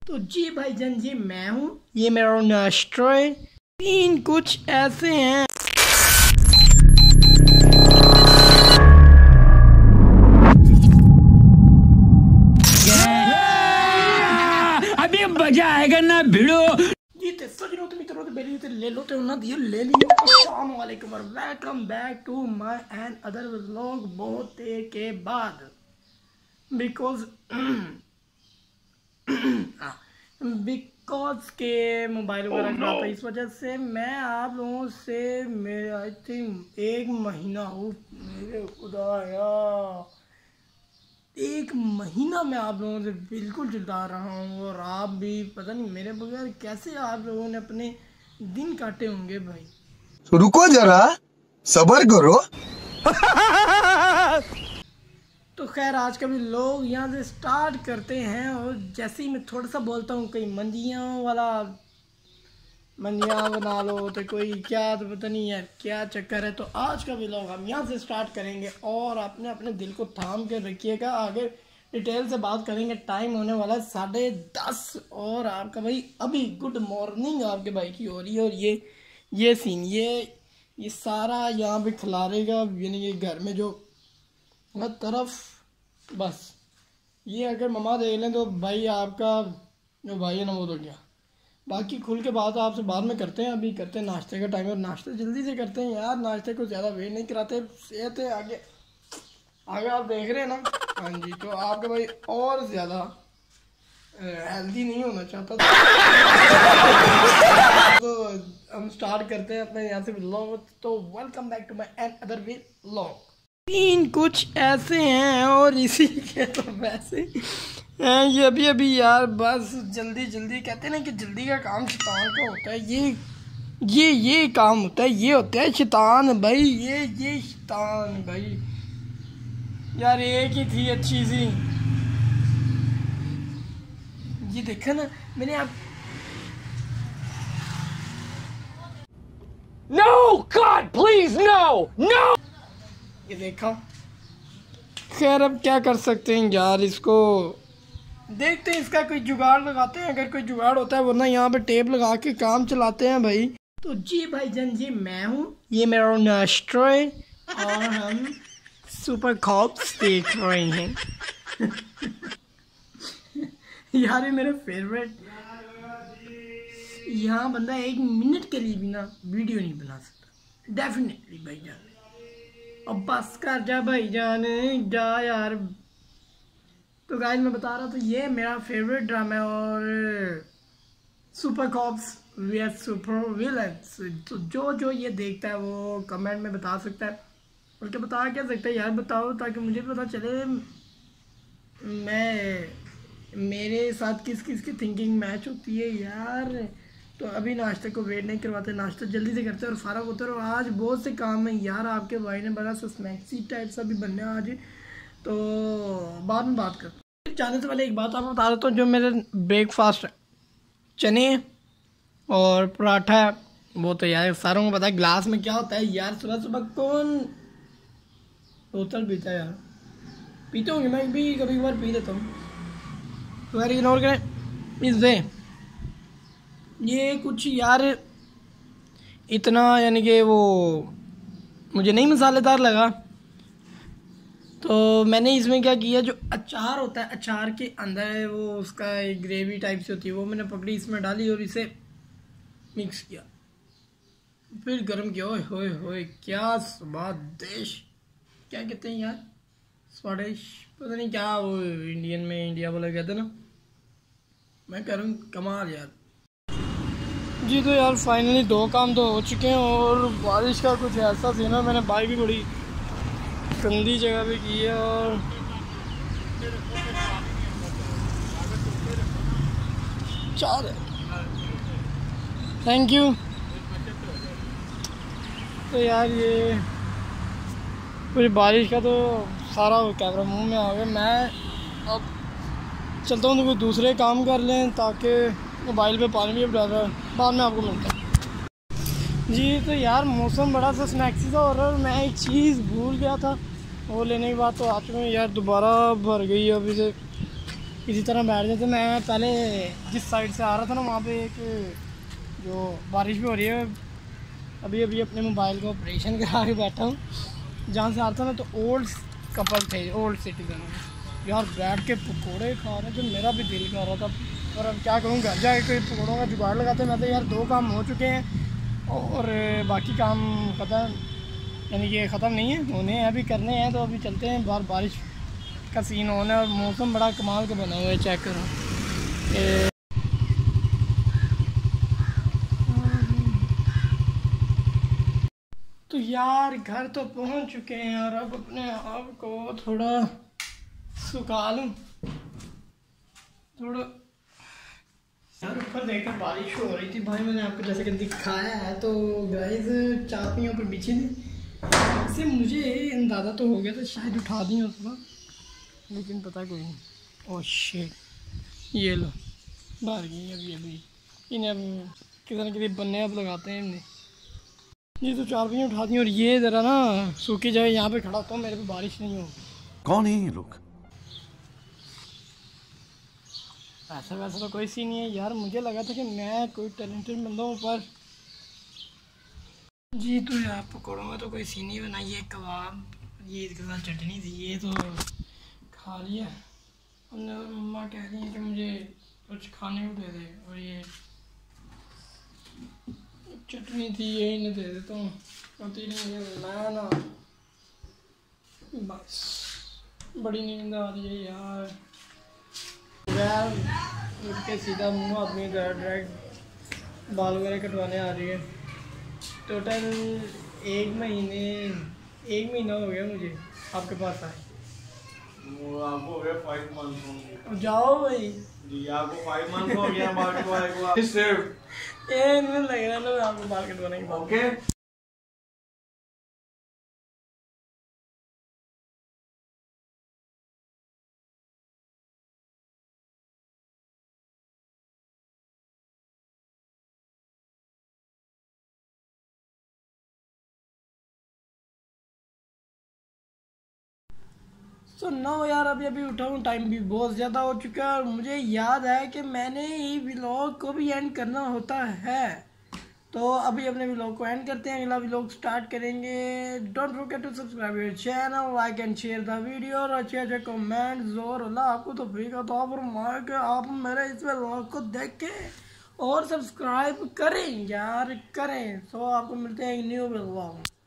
तो जी भाईजान, ये मैं हूँ, ये मेरा नाश्ता है। तीन कुछ ऐसे हैं। अभी मजा आएगा ना भिड़ो। जी तो सच लो तुम इतना बेली तो ले लो तो ना दियो ले लियो। अस्सलाम वालेकुम और welcome back to my another vlog. बहुत देर के बाद बिकॉज के मोबाइल वगैरह खराब था, इस वजह से मैं आप लोगों से मेरे आई थिंक 1 महीना हो, मेरे खुदाया 1 महीना मैं आप लोगों से बिल्कुल जुदा रहा हूँ। और आप भी पता नहीं मेरे बगैर कैसे आप लोगों ने अपने दिन काटे होंगे भाई। तो रुको जरा, सब्र करो। तो खैर आज का भी लोग यहाँ से स्टार्ट करते हैं। और जैसे ही मैं थोड़ा सा बोलता हूँ कहीं मंदियाँ वाला मंदियाँ बना लो तो कोई क्या, तो पता नहीं यार क्या चक्कर है। तो आज का भी लोग हम यहाँ से स्टार्ट करेंगे और आपने अपने दिल को थाम के रखिएगा, आगे डिटेल से बात करेंगे। टाइम होने वाला है 10:30 और आपका भाई अभी गुड मॉर्निंग आपके भाई की हो रही है। और ये सीन ये सारा यहाँ पे खिलारेगा, यानी कि घर में जो हर तरफ बस ये अगर ममा देख लें तो भाई आपका जो भाई है ना वो तो गया। बाकी खुल के बात आपसे बाद में करते हैं। अभी करते हैं नाश्ते का टाइम, और नाश्ते जल्दी से करते हैं यार, नाश्ते को ज़्यादा वेट नहीं कराते। सेहत है आगे आप देख रहे हैं ना। हाँ जी, तो आपका भाई और ज़्यादा हेल्दी नहीं होना चाहता था। तो हम स्टार्ट करते हैं अपने यहाँ से व्लॉग। तो welcome back to my another vlog. तीन कुछ ऐसे हैं और इसी के तो वैसे हैं ये अभी यार, बस जल्दी कहते हैं ना कि जल्दी का काम शैतान का होता है। ये काम होता है, ये होता है शैतान भाई, ये शैतान भाई। यार एक ही थी अच्छी सी, ये देखा ना मैंने आप। No, God, please, no. ये देखा। खैर अब क्या कर सकते हैं यार, इसको देखते हैं, इसका कोई जुगाड़ लगाते हैं अगर कोई जुगाड़ होता है, वरना यहाँ पे टेप लगा के काम चलाते हैं भाई। तो जी भाईजान, ये मैं हूँ, ये मेरा नाश्ता है और हम सुपर कॉप्स देख रहे हैं। यार ये मेरा फेवरेट। यहाँ बंदा 1 मिनट के लिए भी ना वीडियो नहीं बना सकता डेफिनेटली भाईजान। अब बस कर जा भाईजान, जा यार। तो गाइस मैं बता रहा था ये मेरा फेवरेट ड्रामा है और super cops vs super villains. तो जो ये देखता है वो कमेंट में बता सकता है, बल्कि बता क्या सकता है यार, बताओ ताकि मुझे पता चले मेरे साथ किस की थिंकिंग मैच होती है यार। तो अभी नाश्ते को वेट नहीं करवाते, नाश्ता जल्दी से करते हैं और फारग होते हैं। और आज बहुत से काम है यार, आपके भाई ने बड़ा सा स्नैक्सी टाइप सा भी बनना है आज, तो बाद में बात करते हैं। जाने से पहले एक बात आपको बता देता हूँ, जो मेरे ब्रेकफास्ट है चने और पराठा है वो तो यार सारों को पता है। ग्लास में क्या होता है यार, सुबह कौन बोतल पीता है यार, पीते होंगे, मैं भी कभी कभार पी लेता हूँ। तो यार इग्नोर करें इसे। ये कुछ यार इतना यानी कि वो मुझे नहीं मसालेदार लगा, तो मैंने इसमें क्या किया, जो अचार होता है अचार के अंदर वो उसका एक ग्रेवी टाइप से होती है, वो मैंने पकड़ी इसमें डाली और इसे मिक्स किया, फिर गर्म किया। ओए होए होए क्या स्वादिश, क्या कहते हैं यार, स्वादिश पता नहीं क्या, वो इंडियन में इंडिया वाला कहते हैं ना, मैं कह रहा हूँ कमाल यार। जी तो यार फाइनली 2 काम तो हो चुके हैं और बारिश का कुछ ऐसा सीन है, मैंने बाइक भी बड़ी गंदी जगह पे की है और चार है। Thank you. तो यार ये पूरी बारिश का तो सारा कैमरा मुंह में आ गया। मैं अब चलता हूँ तो कोई दूसरे काम कर लें ताकि मोबाइल पे पानी भी डाल रहा है, बाद में आपको मिलता है। जी तो यार मौसम बड़ा सा स्नैक्सी था और मैं एक चीज़ भूल गया था, वो लेने के बाद तो हाथ में यार दोबारा भर गई। अब इसे इसी तरह बैठ जाते। मैं पहले जिस साइड से आ रहा था ना वहाँ पे एक जो बारिश भी हो रही है, अभी अभी अपने मोबाइल का ऑपरेशन करा के बैठा हूँ। जहाँ से आ रहा था ना तो ओल्ड कपल थे, ओल्ड सिटीजन यार, बैठ के पकौड़े खा रहे थे। मेरा भी दिल कर रहा था, और अब क्या करूँ, घर जाके कोई पकौड़ों का जुगाड़ लगाते। मैं तो यार 2 काम हो चुके हैं और बाकी काम पता यानी कि ख़त्म नहीं है, होने हैं अभी, करने हैं। तो अभी चलते हैं बाहर, बारिश का सीन होना है और मौसम बड़ा कमाल का बना हुआ है, चेक करो। तो यार घर तो पहुंच चुके हैं और अब अपने आप को थोड़ा सुखा लूँ थोड़ा। यार ऊपर देखकर बारिश हो रही थी भाई, मैंने आपको जैसे कि दिखाया है। तो गाइस चाबियों पर बिछी थी, इससे मुझे अंदाज़ा तो हो गया था शायद उठा दी उसको, लेकिन पता कोई नहीं। ओह शिट, ये लो बाहर गई अभी अभी। इन्हें अब किसी न किसी बनने अब लगाते हैं इन्हें। ये तो चाबियाँ उठा दी और ये ज़रा ना सूखी जगह यहाँ पे खड़ा होता हूँ, मेरे पे बारिश नहीं होगी। कौन है ये लोग? ऐसा वैसा तो कोई सीन नहीं है यार, मुझे लगा था कि मैं कोई टैलेंटेड बंदा हूँ, पर जी तो यार पकौड़ों में तो कोई सीन नहीं बना। ये कबाब, ये इसके साथ चटनी थी, ये तो खा लिया। और मम्मा कह रही है कि मुझे कुछ खाने को दे दे, और ये चटनी थी, यही नहीं दे देता हूँ। पति नहीं है मैं ना, बस बड़ी नींद आ रही है यार। यार उठ के सीधा मुँह आदमी डायरेक्ट बाल वगैरह कटवाने आ रही है। टोटल 1 महीना हो गया मुझे आपके पास आए। वो आपको हो गया 5 मंथ। जाओ भाई जी, आपको 5 मंथ हो गया बाल कटवाने को। सिर्फ ये नहीं लग रहा ना आपको बाल कटवाने के बाद। ओके। सो नो यार, अभी अभी उठा हूँ, टाइम भी बहुत ज़्यादा हो चुका है और मुझे याद है कि मैंने ही व्लॉग को भी एंड करना होता है। तो अभी अपने व्लॉग को एंड करते हैं, अगला व्लॉग स्टार्ट करेंगे। Don't forget to subscribe your channel, like and share the video, और अच्छे अच्छे कमेंट्स। और अल्लाह आपको तो फ्री का तो आप मेरे इस व्लॉग को देखें और सब्सक्राइब करें यार, करें। सो आपको मिलते हैं एक न्यू व्लॉग।